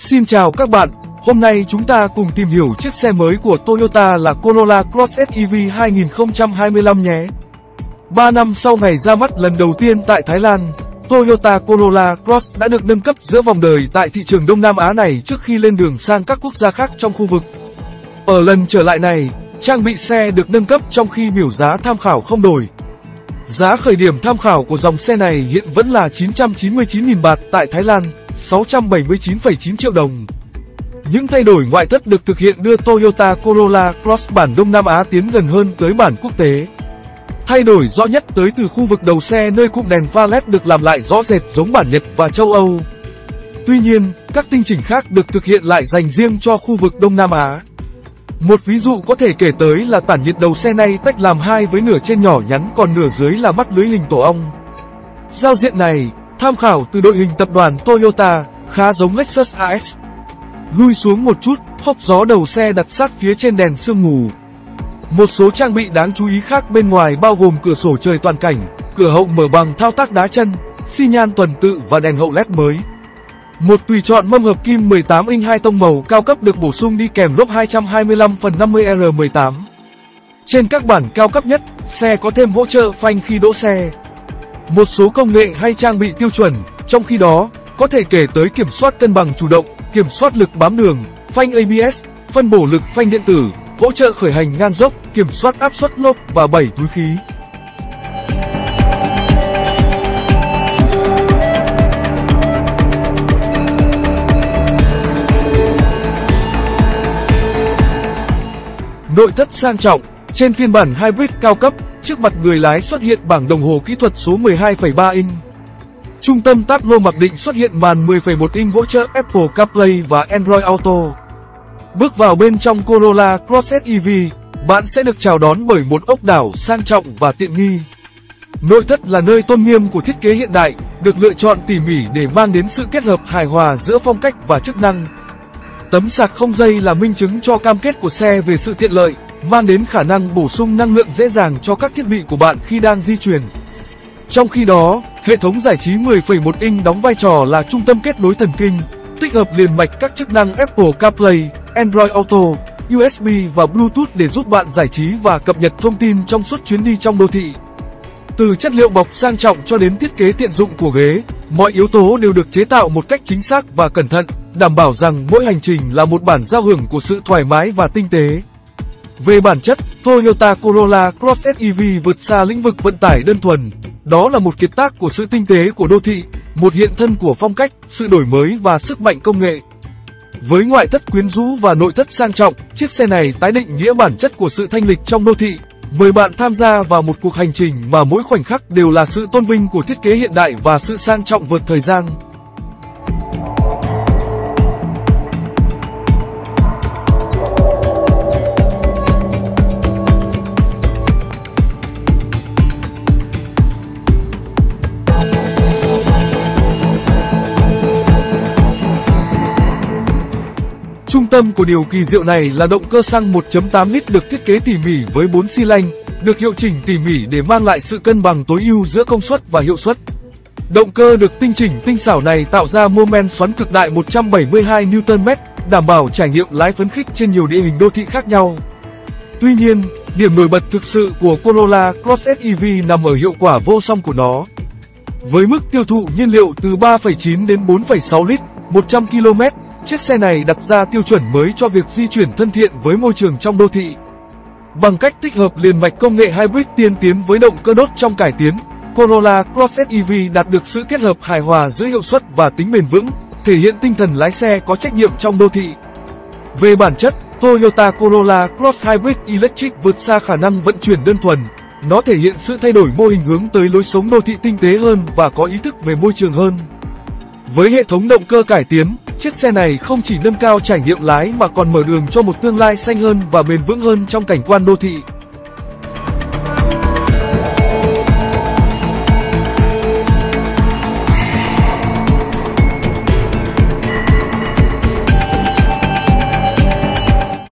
Xin chào các bạn, hôm nay chúng ta cùng tìm hiểu chiếc xe mới của Toyota là Corolla Cross SEV 2025 nhé. 3 năm sau ngày ra mắt lần đầu tiên tại Thái Lan, Toyota Corolla Cross đã được nâng cấp giữa vòng đời tại thị trường Đông Nam Á này trước khi lên đường sang các quốc gia khác trong khu vực. Ở lần trở lại này, trang bị xe được nâng cấp trong khi biểu giá tham khảo không đổi. Giá khởi điểm tham khảo của dòng xe này hiện vẫn là 999.000 baht tại Thái Lan, 679,9 triệu đồng. Những thay đổi ngoại thất được thực hiện đưa Toyota Corolla Cross bản Đông Nam Á tiến gần hơn tới bản quốc tế. Thay đổi rõ nhất tới từ khu vực đầu xe nơi cụm đèn pha LED được làm lại rõ rệt giống bản Nhật và châu Âu. Tuy nhiên, các tinh chỉnh khác được thực hiện lại dành riêng cho khu vực Đông Nam Á. Một ví dụ có thể kể tới là tản nhiệt đầu xe này tách làm hai với nửa trên nhỏ nhắn còn nửa dưới là mắt lưới hình tổ ong. Giao diện này, tham khảo từ đội hình tập đoàn Toyota, khá giống Lexus AX. Lui xuống một chút, hốc gió đầu xe đặt sát phía trên đèn sương mù. Một số trang bị đáng chú ý khác bên ngoài bao gồm cửa sổ trời toàn cảnh, cửa hậu mở bằng thao tác đá chân, xi nhan tuần tự và đèn hậu LED mới. Một tùy chọn mâm hợp kim 18 inch 2 tông màu cao cấp được bổ sung đi kèm lốp 225/50R18. Trên các bản cao cấp nhất, xe có thêm hỗ trợ phanh khi đỗ xe. Một số công nghệ hay trang bị tiêu chuẩn, trong khi đó, có thể kể tới kiểm soát cân bằng chủ động, kiểm soát lực bám đường, phanh ABS, phân bổ lực phanh điện tử, hỗ trợ khởi hành ngang dốc, kiểm soát áp suất lốp và 7 túi khí. Nội thất sang trọng, trên phiên bản Hybrid cao cấp, trước mặt người lái xuất hiện bảng đồng hồ kỹ thuật số 12,3 inch. Trung tâm táp lô mặc định xuất hiện màn 10,1 inch hỗ trợ Apple CarPlay và Android Auto. Bước vào bên trong Corolla Cross SEV, bạn sẽ được chào đón bởi một ốc đảo sang trọng và tiện nghi. Nội thất là nơi tôn nghiêm của thiết kế hiện đại, được lựa chọn tỉ mỉ để mang đến sự kết hợp hài hòa giữa phong cách và chức năng. Tấm sạc không dây là minh chứng cho cam kết của xe về sự tiện lợi, mang đến khả năng bổ sung năng lượng dễ dàng cho các thiết bị của bạn khi đang di chuyển. Trong khi đó, hệ thống giải trí 10,1 inch đóng vai trò là trung tâm kết nối thần kinh, tích hợp liền mạch các chức năng Apple CarPlay, Android Auto, USB và Bluetooth để giúp bạn giải trí và cập nhật thông tin trong suốt chuyến đi trong đô thị. Từ chất liệu bọc sang trọng cho đến thiết kế tiện dụng của ghế, mọi yếu tố đều được chế tạo một cách chính xác và cẩn thận, đảm bảo rằng mỗi hành trình là một bản giao hưởng của sự thoải mái và tinh tế. Về bản chất, Toyota Corolla Cross SEV vượt xa lĩnh vực vận tải đơn thuần. Đó là một kiệt tác của sự tinh tế của đô thị, một hiện thân của phong cách, sự đổi mới và sức mạnh công nghệ. Với ngoại thất quyến rũ và nội thất sang trọng, chiếc xe này tái định nghĩa bản chất của sự thanh lịch trong đô thị. Mời bạn tham gia vào một cuộc hành trình mà mỗi khoảnh khắc đều là sự tôn vinh của thiết kế hiện đại và sự sang trọng vượt thời gian. Trung tâm của điều kỳ diệu này là động cơ xăng 1.8 lít được thiết kế tỉ mỉ với 4 xi lanh, được hiệu chỉnh tỉ mỉ để mang lại sự cân bằng tối ưu giữa công suất và hiệu suất. Động cơ được tinh chỉnh tinh xảo này tạo ra mô men xoắn cực đại 172 Nm, đảm bảo trải nghiệm lái phấn khích trên nhiều địa hình đô thị khác nhau. Tuy nhiên, điểm nổi bật thực sự của Corolla Cross SEV nằm ở hiệu quả vô song của nó. Với mức tiêu thụ nhiên liệu từ 3,9 đến 4,6 lít, 100 km, chiếc xe này đặt ra tiêu chuẩn mới cho việc di chuyển thân thiện với môi trường trong đô thị. Bằng cách tích hợp liền mạch công nghệ hybrid tiên tiến với động cơ đốt trong cải tiến, Corolla Cross SEV đạt được sự kết hợp hài hòa giữa hiệu suất và tính bền vững, thể hiện tinh thần lái xe có trách nhiệm trong đô thị. Về bản chất, Toyota Corolla Cross Hybrid Electric vượt xa khả năng vận chuyển đơn thuần. Nó thể hiện sự thay đổi mô hình hướng tới lối sống đô thị tinh tế hơn và có ý thức về môi trường hơn. Với hệ thống động cơ cải tiến, chiếc xe này không chỉ nâng cao trải nghiệm lái mà còn mở đường cho một tương lai xanh hơn và bền vững hơn trong cảnh quan đô thị.